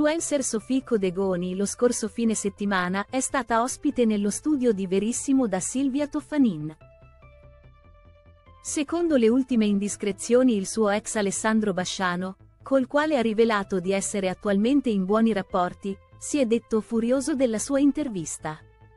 L'influencer Sophie Codegoni lo scorso fine settimana è stata ospite nello studio di Verissimo da Silvia Toffanin. Secondo le ultime indiscrezioni il suo ex Alessandro Basciano, col quale ha rivelato di essere attualmente in buoni rapporti, si è detto furioso della sua intervista.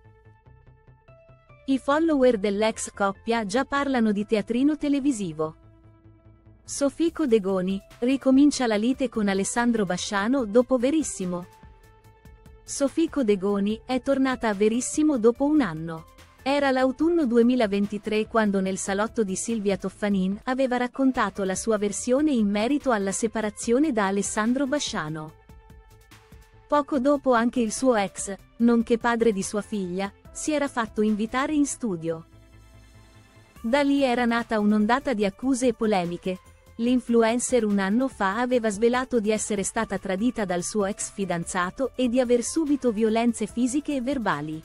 I follower dell'ex coppia già parlano di teatrino televisivo. Sophie Codegoni ricomincia la lite con Alessandro Basciano dopo Verissimo. Sophie Codegoni è tornata a Verissimo dopo un anno. Era l'autunno 2023 quando nel salotto di Silvia Toffanin aveva raccontato la sua versione in merito alla separazione da Alessandro Basciano. Poco dopo anche il suo ex, nonché padre di sua figlia, si era fatto invitare in studio. Da lì era nata un'ondata di accuse e polemiche. L'influencer un anno fa aveva svelato di essere stata tradita dal suo ex fidanzato e di aver subito violenze fisiche e verbali.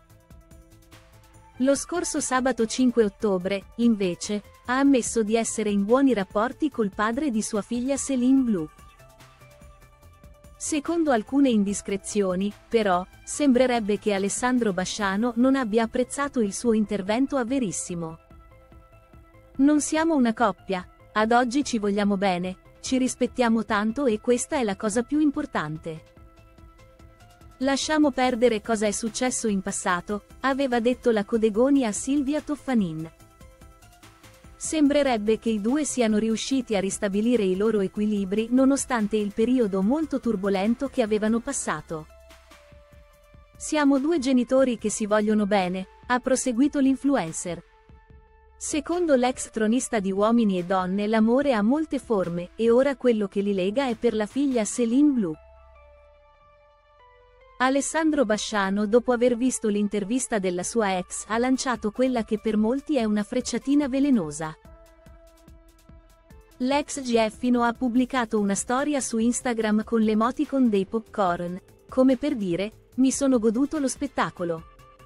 Lo scorso sabato 5 ottobre, invece, ha ammesso di essere in buoni rapporti col padre di sua figlia Céline Blue. Secondo alcune indiscrezioni, però, sembrerebbe che Alessandro Basciano non abbia apprezzato il suo intervento a Verissimo. Non siamo una coppia. Ad oggi ci vogliamo bene, ci rispettiamo tanto e questa è la cosa più importante. Lasciamo perdere cosa è successo in passato, aveva detto la Codegoni a Silvia Toffanin. Sembrerebbe che i due siano riusciti a ristabilire i loro equilibri nonostante il periodo molto turbolento che avevano passato. Siamo due genitori che si vogliono bene, ha proseguito l'influencer. Secondo l'ex tronista di Uomini e Donne l'amore ha molte forme e ora quello che li lega è per la figlia Céline Blue. Alessandro Basciano, dopo aver visto l'intervista della sua ex, ha lanciato quella che per molti è una frecciatina velenosa. L'ex Gieffino ha pubblicato una storia su Instagram con l'emoticon dei popcorn, come per dire, mi sono goduto lo spettacolo.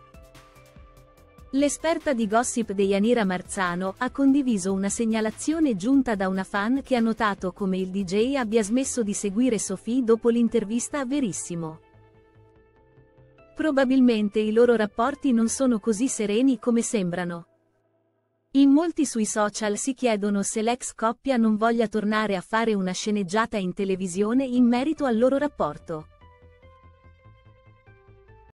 L'esperta di gossip Deianira Marzano ha condiviso una segnalazione giunta da una fan che ha notato come il DJ abbia smesso di seguire Sophie dopo l'intervista a Verissimo. Probabilmente i loro rapporti non sono così sereni come sembrano. In molti sui social si chiedono se l'ex coppia non voglia tornare a fare una sceneggiata in televisione in merito al loro rapporto.